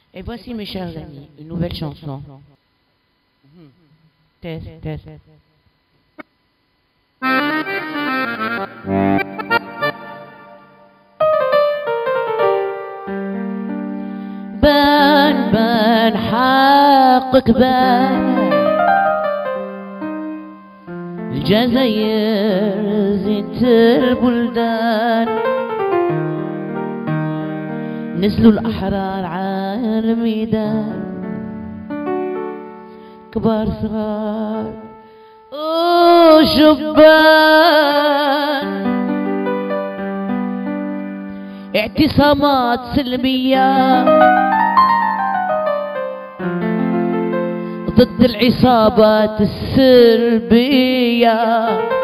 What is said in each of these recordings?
Et voici, mes chers amis, une nouvelle chanson. Test, test. بان بان حقك بان، الجزائر زينة البلدان، نزلوا الأحرار على الميدان، كبار صغار وشبان، اعتصامات سلمية ضد العصابات السربية،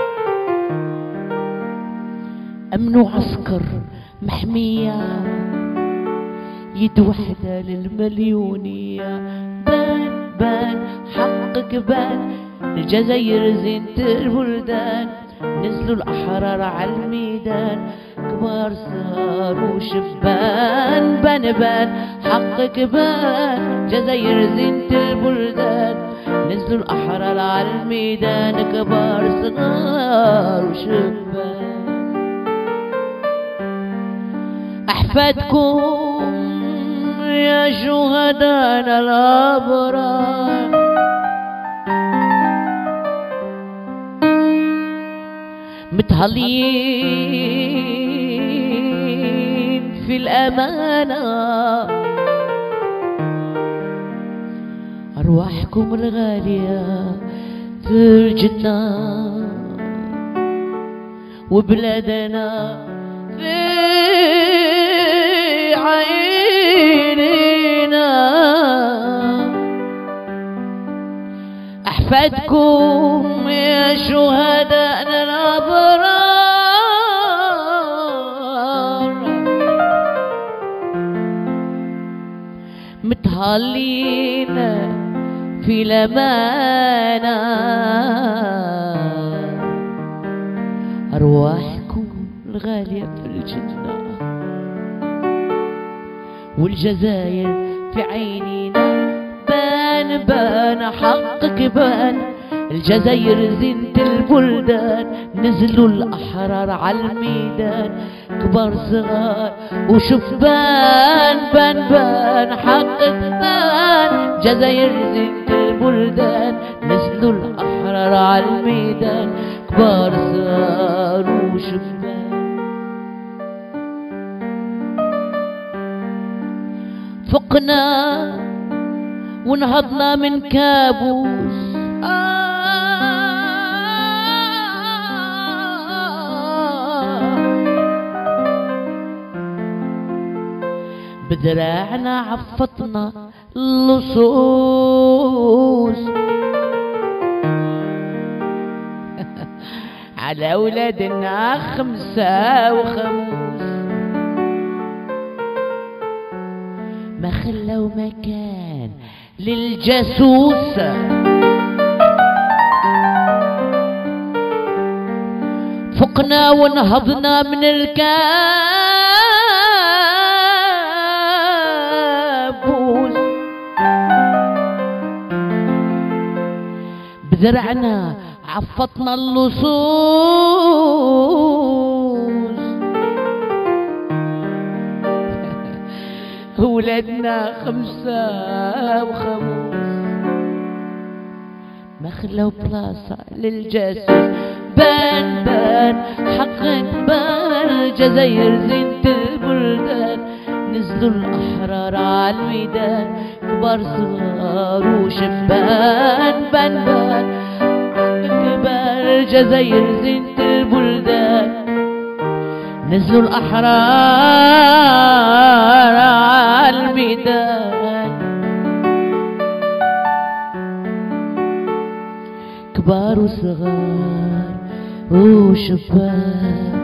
أمن وعسكر محمية، يد وحدة للمليونية. بان بان حقك بان، الجزائر زينة البلدان، نزلوا الأحرار على الميدان، كبار صغار وشبان. بان بان حقك بان، الجزائر زينة البلدان، نزلوا الأحرار على الميدان، كبار صغار وشبان. أحفادكم يا شهدانا الأبرار، متهلين في الأمانة، أرواحكم الغالية في الجنة، وبلادنا في عينينا. أحفادكم يا شهداءنا الأبرار، متهلين في الأمانة، أرواحكم الغالية في الجنة، والجزائر في عينينا. بان بان حقك بان، الجزائر زينة البلدان، نزلوا الأحرار على الميدان، كبار صغار وشبان. بان بان حقك بان، الجزائر زينة البلدان، نزلوا الأحرار على الميدان، كبار صغار وشبان. فقنا ونهضنا من كابوس، بدراعنا عفطنا اللصوص، على أولادنا 5 وخموس، ما خلوا مكان للجاسوس، فقنا ونهضنا من الكابوس، بذرعنا عفطنا اللصوص، ولادنا 5 وخموس، ما خلوا بلاصة للجاسوس. بان بان حقك بان، الجزائر زينة البلدان، نزلوا الأحرار على الميدان، كبار صغار وشبان. بان بان حقك بان، الجزائر زينة البلدان، نزلوا الأحرار على الميدان، كبار وصغار وشبان.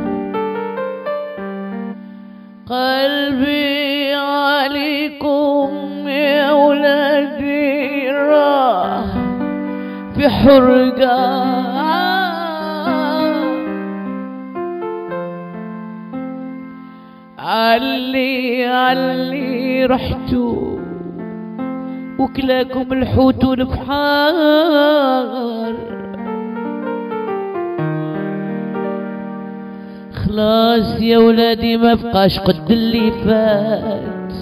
قلبي عليكم يا ولادي راح في حرقة، علي رحتوا وكلاكم الحوت والبحار. خلاص يا ولادي ما بقاش قد اللي فات،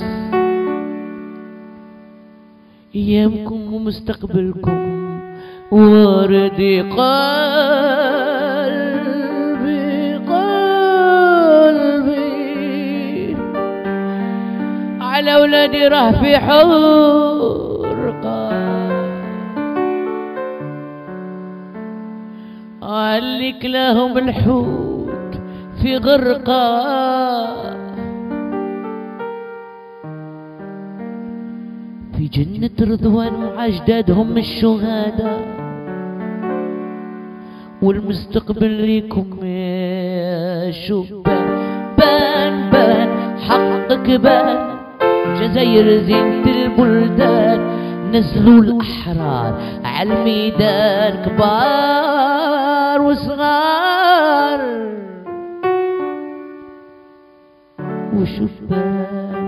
ايامكم ومستقبلكم وردي قلبي قلبي على ولادي راه في حرقة. اللي كلاهم الحوت في غرقة، في جنة رضوان مع أجدادهم الشهداء، والمستقبل ليكم يا شبان. بان بان حقك بان، جزاير زينة البلدان، نزلوا الأحرار على الميدان، كبار وصغار وشبان.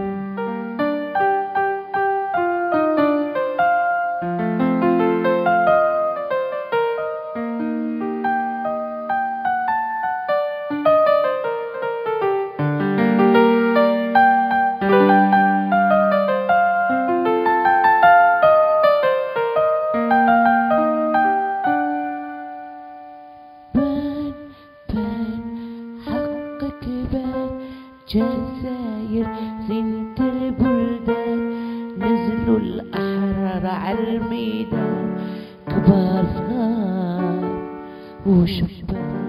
جزاير زينة البلدان، نزلوا الأحرار على الميدان، كبار صغار وشبان.